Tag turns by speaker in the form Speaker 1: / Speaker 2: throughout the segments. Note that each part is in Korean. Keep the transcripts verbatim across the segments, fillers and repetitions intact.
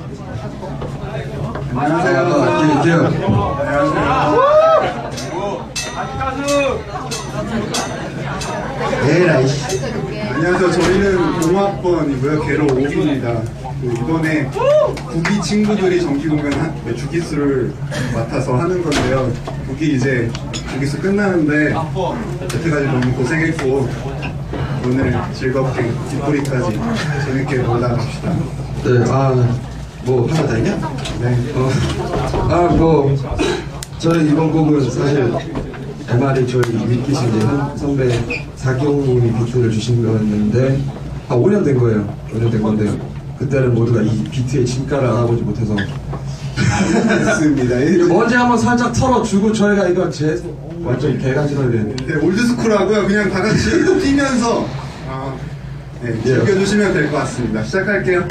Speaker 1: 안녕하세요. 안녕하세요.
Speaker 2: 에라이.
Speaker 3: 안녕하세요. 저희는 공학번이고요. 개로 오 기입니다. 이번에 구기 친구들이 정기공연 한, 네, 주기수를 맡아서 하는 건데요. 구기 이제 주기수 끝나는데 여태까지 너무 고생했고 오늘 즐겁게 뒷부리까지 재밌게 놀다 갑시다.
Speaker 1: 네, 아, 뭐 하나 더 있냐?
Speaker 3: 네.
Speaker 1: 어, 아, 뭐 저희 이번 곡은 사실 엠알이 저희 위키신 이제 선배 사경님이 비트를 주신 거였는데 아, 오 년 된 거예요. 오 년 된 건데요. 그때는 모두가 이 비트의 진가를 알아보지 못해서
Speaker 3: 맞습니다.
Speaker 1: 언제 한번 살짝 털어주고 저희가 이거 제 완전 개가지러야 되는데.
Speaker 3: 네, 올드스쿨하고요. 그냥 다 같이 뛰면서 아, 네, 즐겨주시면 될 것 같습니다. 시작할게요.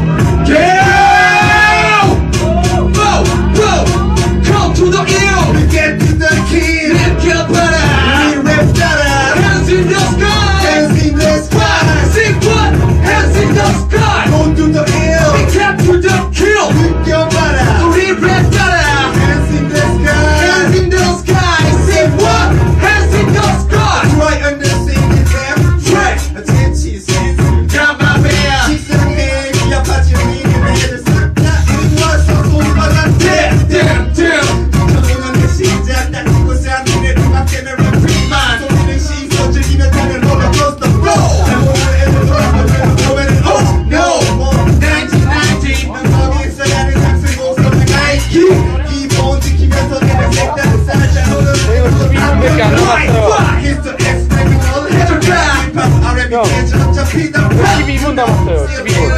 Speaker 4: Come to the hill, we get to the key. Rap your butter, we rap better. Hands in the sky, hands in the sky. Sing what? Hands in the sky. Go to the hill, we get to the kill. Rap your butter, we rap better. Hands in the sky, hands in the sky. Sing what? Hands in the sky. Try understanding them. Track, attention, sense. Grab my bear. She's a man, we are patching in the head. It was so cool, but I'm dead, damn, damn. 시작 딱 이곳에 한 눈에 눈앞에 널 repriman 소리는 시선 즐기며 타는 롤러코스터 flow 잘못을 해도 돌아보면 보면은 oh no nineteen ninety 난 거기 있어야 하는 상승 곡선을 나이키 기본 지키면서 내는 색다른 살짝 오는
Speaker 5: 이거밖에 안 남았어요.
Speaker 4: It's the X criminal 해줘 힙합 알앤비 댄스처럼 잡히다
Speaker 5: 십이 분 남았어요. 십이 분.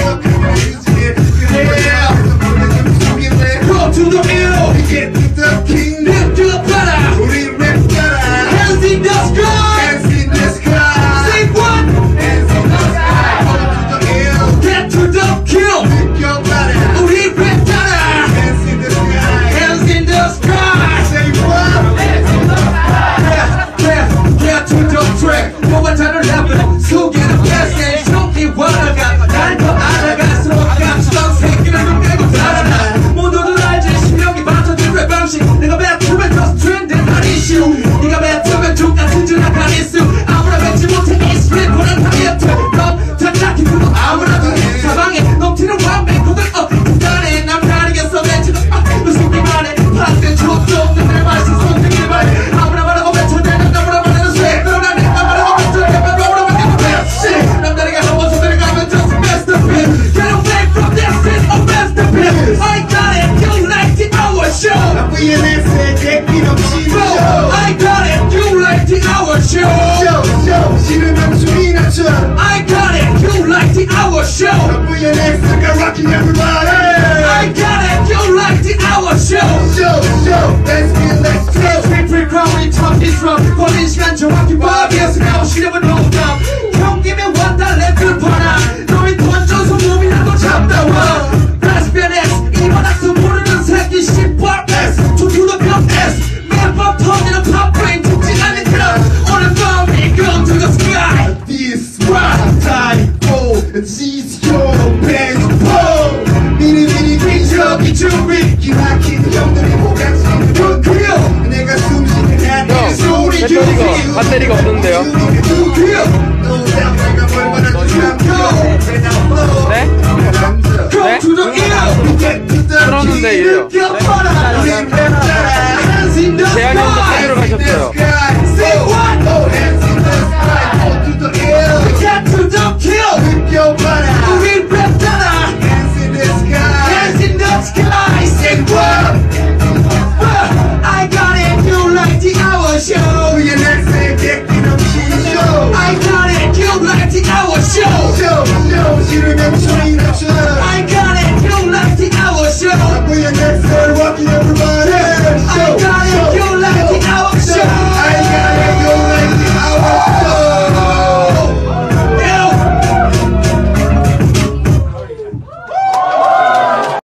Speaker 4: Go to the hill, get to the king, live to the better, we rap better. Hands in the sky, hands in the sky. Say what? Hands in the sky. Go to the hill, get to the kill, live your better, we rap better. Hands in the sky, hands in the sky. Say what? Hands in the sky. Yeah, yeah, get to the track. 너와 다른 랩을 속에는 best and 쇼키 원화가 날 더 알아갈수록 감수성 새끼를 눈 깨고 달아나. 모두들 알지 실력이 받쳐준 랩 방식. 내가 뱉으면 just trending 한 이슈. 네가 뱉으면 족같은 주락한 이슈. 아무나 뱉지 못해 이 스프릿 보는 타겟트. 넌 착착히 그도 아무나도 해. 사방에 넘치는 완벽 고들 어 극단에 남 다르겠어 맺히는 너 속기만 해. 파악된 족도 없는 내 맛이 손등기만 해. 아무나 말하고 뱉어내는 너무나 말하는 쇠. 그러나 내가 말하고 뱉어내면 너무나 말하는 best shit. 남다르게 넘어서 들어가면 just masterpiece. Get away from this is a masterpiece. I got it, you like the hour show. 브이엔에스의 객기 넘치는 show. I got it, you like the hour show. Show, show, 싫으면 숨이 낮춰. I got it, you like the hour show. 브이엔에스가 rocking everybody. I got it, you like the hour show. Show, show, let's feel, let's feel. Free, free, crowd, top is rough. 걸린 시간 정확히 밥이었어. now 실력은 농담. 형님의 왔다 랩을 봐라. 너희 던져서 몸이라도 잡다와. 레스비언 X, 이번 악수 모르는 새끼 십팔 S. 초투도 병 S. 매번 터지는 팝브레인 죽지 않는 그런 오늘 밤이 come to the sky. This rock time, oh, it's your best pole. 미리 미리 기적이 준비. 기막힌 형들이 호강시키는 덩크요. 내가 숨쉬는 한이 소리
Speaker 5: 배터리가 배터리가 없는데요.
Speaker 4: No doubt 내가 뭘 말하는지 안 펴.
Speaker 5: 네?